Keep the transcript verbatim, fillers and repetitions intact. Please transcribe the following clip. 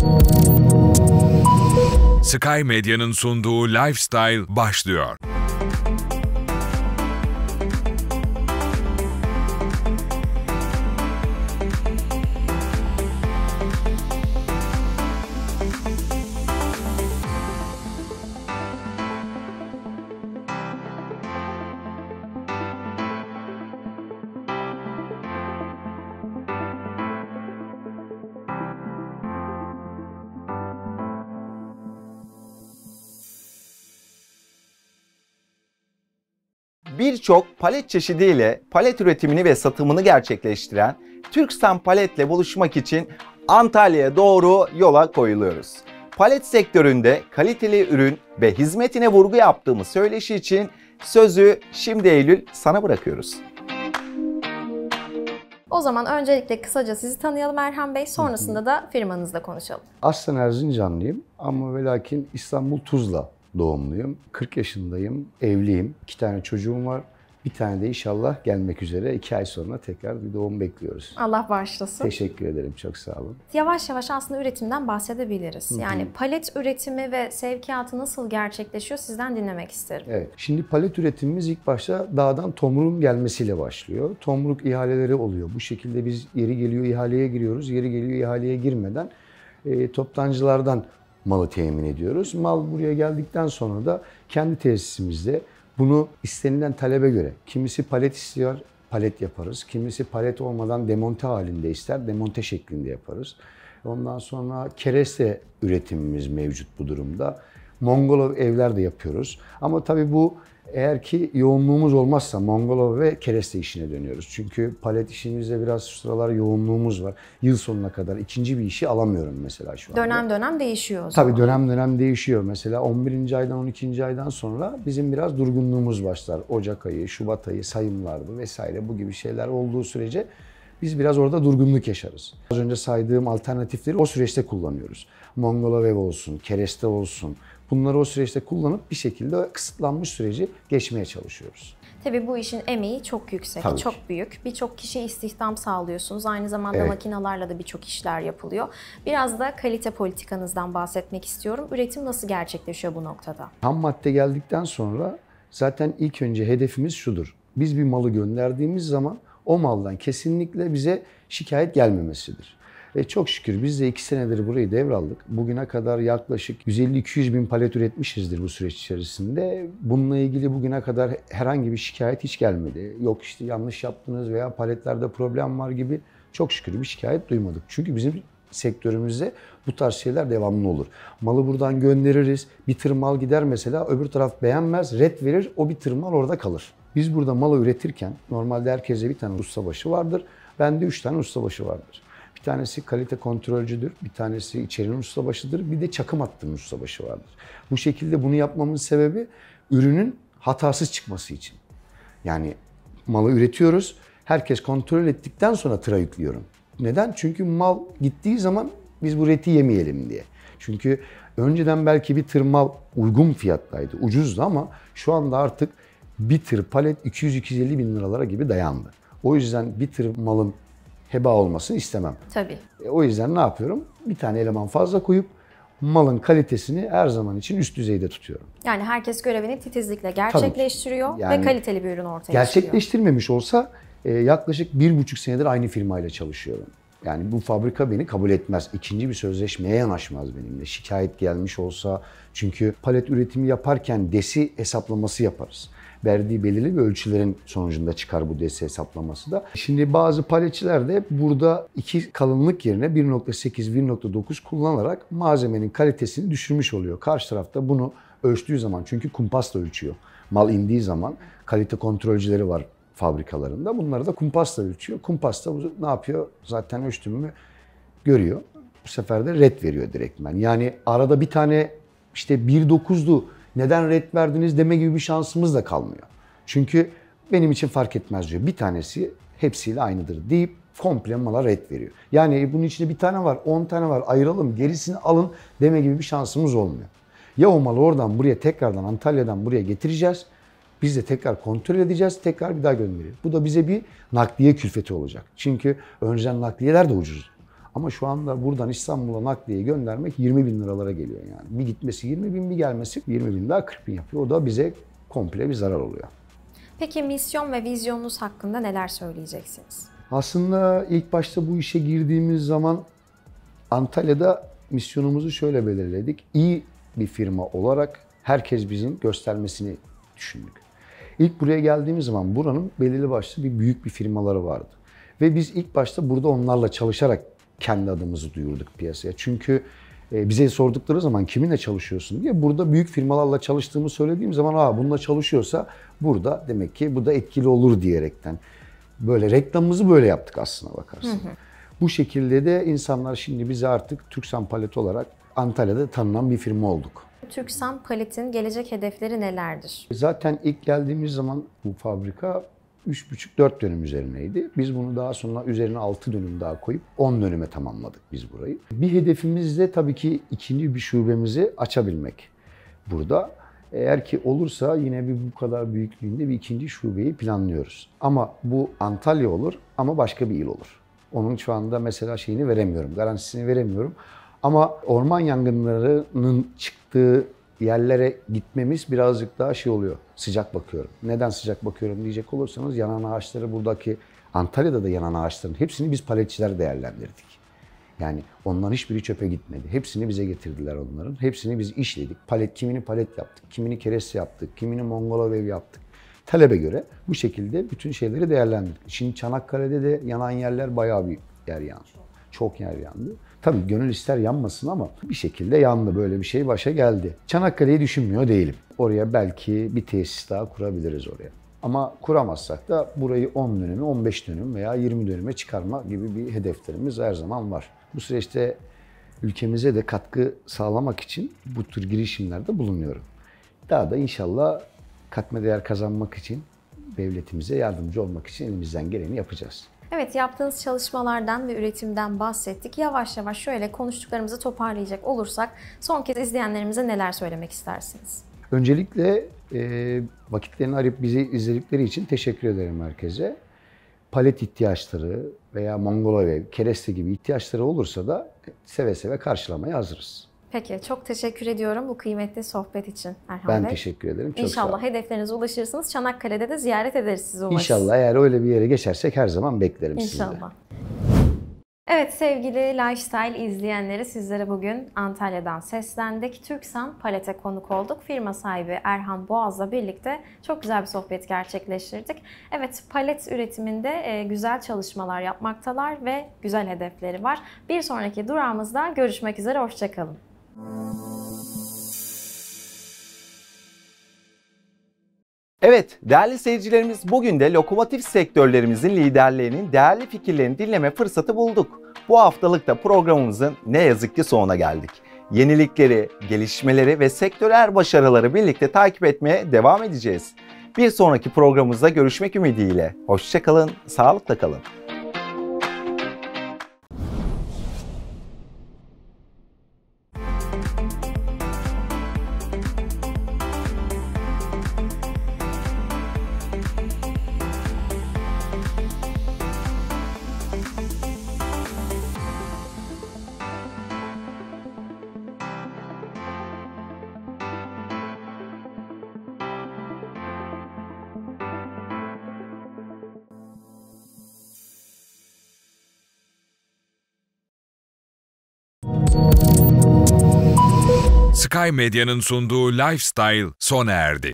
Sky Medya'nın sunduğu Lifestyle başlıyor. Birçok palet çeşidiyle palet üretimini ve satımını gerçekleştiren Türkstem Palet'le buluşmak için Antalya'ya doğru yola koyuluyoruz. Palet sektöründe kaliteli ürün ve hizmetine vurgu yaptığımız söyleşi için sözü şimdi Eylül sana bırakıyoruz. O zaman öncelikle kısaca sizi tanıyalım Erhan Bey, sonrasında da firmanızla konuşalım. Aslen Erzincanlıyım ama ve lakin İstanbul Tuzla doğumluyum. kırk yaşındayım, evliyim. İki tane çocuğum var. Bir tane de inşallah gelmek üzere. iki ay sonra tekrar bir doğum bekliyoruz. Allah bağışlasın. Teşekkür ederim, çok sağ olun. Yavaş yavaş aslında üretimden bahsedebiliriz. Hı-hı. Yani palet üretimi ve sevkiyatı nasıl gerçekleşiyor sizden dinlemek isterim. Evet, şimdi palet üretimimiz ilk başta dağdan tomruğun gelmesiyle başlıyor. Tomruk ihaleleri oluyor. Bu şekilde biz yeri geliyor ihaleye giriyoruz. Yeri geliyor ihaleye girmeden e, toptancılardan malı temin ediyoruz. Mal buraya geldikten sonra da kendi tesisimizde bunu istenilen talebe göre, kimisi palet istiyor, palet yaparız. Kimisi palet olmadan demonte halinde ister, demonte şeklinde yaparız. Ondan sonra kereste üretimimiz mevcut bu durumda. Mongolov evler de yapıyoruz. Ama tabii bu eğer ki yoğunluğumuz olmazsa Mongolov ve kereste işine dönüyoruz. Çünkü palet işimizde biraz şu sıralar yoğunluğumuz var. Yıl sonuna kadar ikinci bir işi alamıyorum mesela şu anda. Dönem dönem değişiyor o zaman. Tabii dönem dönem değişiyor. Mesela on birinci aydan on ikinci aydan sonra bizim biraz durgunluğumuz başlar. Ocak ayı, Şubat ayı sayımlardı vesaire bu gibi şeyler olduğu sürece biz biraz orada durgunluk yaşarız. Az önce saydığım alternatifleri o süreçte kullanıyoruz. Mongolov ev olsun, kereste olsun. Bunları o süreçte kullanıp bir şekilde kısıtlanmış süreci geçmeye çalışıyoruz. Tabii bu işin emeği çok yüksek, Tabii çok ki. büyük. Birçok kişi istihdam sağlıyorsunuz. Aynı zamanda Evet. makinalarla da birçok işler yapılıyor. Biraz da kalite politikanızdan bahsetmek istiyorum. Üretim nasıl gerçekleşiyor bu noktada? Ham madde geldikten sonra zaten ilk önce hedefimiz şudur. Biz bir malı gönderdiğimiz zaman o maldan kesinlikle bize şikayet gelmemesidir. Ve çok şükür biz de iki senedir burayı devraldık. Bugüne kadar yaklaşık yüz elli iki yüz bin palet üretmişizdir bu süreç içerisinde. Bununla ilgili bugüne kadar herhangi bir şikayet hiç gelmedi. Yok işte yanlış yaptınız veya paletlerde problem var gibi çok şükür bir şikayet duymadık. Çünkü bizim sektörümüzde bu tarz şeyler devamlı olur. Malı buradan göndeririz, bir tır mal gider mesela, öbür taraf beğenmez, ret verir, o bir tır mal orada kalır. Biz burada malı üretirken normalde herkese bir tane ustabaşı vardır, bende üç tane ustabaşı vardır. Bir tanesi kalite kontrolcüdür, bir tanesi içerinin ustabaşıdır, bir de çakım hattının ustabaşı vardır. Bu şekilde bunu yapmamın sebebi ürünün hatasız çıkması için. Yani malı üretiyoruz, herkes kontrol ettikten sonra tıra yüklüyorum. Neden? Çünkü mal gittiği zaman biz bu reti yemeyelim diye. Çünkü önceden belki bir tır mal uygun fiyattaydı, ucuzdu ama şu anda artık bir tır palet iki yüz iki yüz elli bin liralara gibi dayandı. O yüzden bir tır malın heba olmasını istemem. Tabii. E, o yüzden ne yapıyorum? Bir tane eleman fazla koyup malın kalitesini her zaman için üst düzeyde tutuyorum. Yani herkes görevini titizlikle gerçekleştiriyor Yani ve kaliteli bir ürün ortaya çıkıyor. Gerçekleştirmemiş olsa e, yaklaşık bir buçuk senedir aynı firmayla çalışıyorum. Yani bu fabrika beni kabul etmez. İkinci bir sözleşmeye yanaşmaz benimle. Şikayet gelmiş olsa, çünkü palet üretimi yaparken desi hesaplaması yaparız. Verdiği belirli bir ölçülerin sonucunda çıkar bu desi hesaplaması da. Şimdi bazı paletçiler de burada iki kalınlık yerine bir nokta sekiz bir nokta dokuz kullanarak malzemenin kalitesini düşürmüş oluyor. Karşı tarafta bunu ölçtüğü zaman, çünkü kumpasla ölçüyor. Mal indiği zaman kalite kontrolcüleri var fabrikalarında. Bunları da kumpasla ölçüyor. Kumpasla ne yapıyor? Zaten ölçtüğümü görüyor. Bu sefer de ret veriyor direktmen. Yani arada bir tane işte bir dokuzdu neden ret verdiniz deme gibi bir şansımız da kalmıyor. Çünkü benim için fark etmez diyor. Bir tanesi hepsiyle aynıdır deyip komple mala ret veriyor. Yani bunun içinde bir tane var, on tane var, ayıralım, gerisini alın deme gibi bir şansımız olmuyor. Ya o malı oradan buraya tekrardan Antalya'dan buraya getireceğiz. Biz de tekrar kontrol edeceğiz, tekrar bir daha göndereceğiz. Bu da bize bir nakliye külfeti olacak. Çünkü önceden nakliyeler de ucuz. Ama şu anda buradan İstanbul'a nakliye göndermek yirmi bin liralara geliyor yani. Bir gitmesi yirmi bin, bir gelmesi yirmi bin daha kırk bin yapıyor. O da bize komple bir zarar oluyor. Peki misyon ve vizyonunuz hakkında neler söyleyeceksiniz? Aslında ilk başta bu işe girdiğimiz zaman Antalya'da misyonumuzu şöyle belirledik. İyi bir firma olarak herkes bizim göstermesini düşündük. İlk buraya geldiğimiz zaman buranın belirli başlı bir büyük bir firmaları vardı. Ve biz ilk başta burada onlarla çalışarak kendi adımızı duyurduk piyasaya. Çünkü bize sordukları zaman kiminle çalışıyorsun diye burada büyük firmalarla çalıştığımı söylediğim zaman aa bununla çalışıyorsa burada demek ki bu da etkili olur diyerekten. Böyle reklamımızı böyle yaptık aslına bakarsın. Hı hı. Bu şekilde de insanlar şimdi bize artık Türksan Palet olarak Antalya'da tanınan bir firma olduk. Türksan Palet'in gelecek hedefleri nelerdir? Zaten ilk geldiğimiz zaman bu fabrika üç buçuk dört dönüm üzerineydi. Biz bunu daha sonra üzerine altı dönüm daha koyup on dönüme tamamladık biz burayı. Bir hedefimiz de tabii ki ikinci bir şubemizi açabilmek burada. Eğer ki olursa yine bir bu kadar büyüklüğünde bir ikinci şubeyi planlıyoruz. Ama bu Antalya olur ama başka bir il olur. Onun şu anda mesela şeyini veremiyorum, garantisini veremiyorum. Ama orman yangınlarının çıktığı yerlere gitmemiz birazcık daha şey oluyor. Sıcak bakıyorum. Neden sıcak bakıyorum diyecek olursanız yanan ağaçları buradaki Antalya'da da yanan ağaçların hepsini biz paletçiler değerlendirdik. Yani onların hiçbiri çöpe gitmedi. Hepsini bize getirdiler onların. Hepsini biz işledik. Palet, kimini palet yaptık, kimini kereste yaptık, kimini Mongolov ev yaptık. Talebe göre bu şekilde bütün şeyleri değerlendirdik. Şimdi Çanakkale'de de yanan yerler bayağı bir yer yandı. Çok yer yandı. Tabii gönül ister yanmasın ama bir şekilde yandı. Böyle bir şey başa geldi. Çanakkale'yi düşünmüyor değilim. Oraya belki bir tesis daha kurabiliriz oraya. Ama kuramazsak da burayı on dönüme, on beş dönüm veya yirmi dönüme çıkarma gibi bir hedeflerimiz her zaman var. Bu süreçte ülkemize de katkı sağlamak için bu tür girişimlerde bulunuyorum. Daha da inşallah katma değer kazanmak için devletimize yardımcı olmak için elimizden geleni yapacağız. Evet, yaptığınız çalışmalardan ve üretimden bahsettik. Yavaş yavaş şöyle konuştuklarımızı toparlayacak olursak son kez izleyenlerimize neler söylemek istersiniz? Öncelikle e, vakitlerini arayıp bizi izledikleri için teşekkür ederim herkese. Palet ihtiyaçları veya Mongolov ev, kereste gibi ihtiyaçları olursa da seve seve karşılamaya hazırız. Peki, çok teşekkür ediyorum bu kıymetli sohbet için Erhan Ben Bey. teşekkür ederim. Çok İnşallah hedeflerinize ulaşırsınız. Çanakkale'de de ziyaret ederiz sizi umarım. İnşallah eğer öyle bir yere geçersek her zaman beklerim sizi. İnşallah. Evet sevgili Lifestyle izleyenleri, sizlere bugün Antalya'dan seslendik. Türksan Palet'e konuk olduk. Firma sahibi Erhan Boğaz'la birlikte çok güzel bir sohbet gerçekleştirdik. Evet, palet üretiminde güzel çalışmalar yapmaktalar ve güzel hedefleri var. Bir sonraki durağımızda görüşmek üzere, hoşça kalın. Evet değerli seyircilerimiz, bugün de lokomotif sektörlerimizin liderlerinin değerli fikirlerini dinleme fırsatı bulduk. Bu haftalık da programımızın ne yazık ki sonuna geldik. Yenilikleri, gelişmeleri ve sektörel başarıları birlikte takip etmeye devam edeceğiz. Bir sonraki programımızda görüşmek ümidiyle. Hoşça kalın, sağlıkla kalın. Sky Medya'nın sunduğu Lifestyle sona erdi.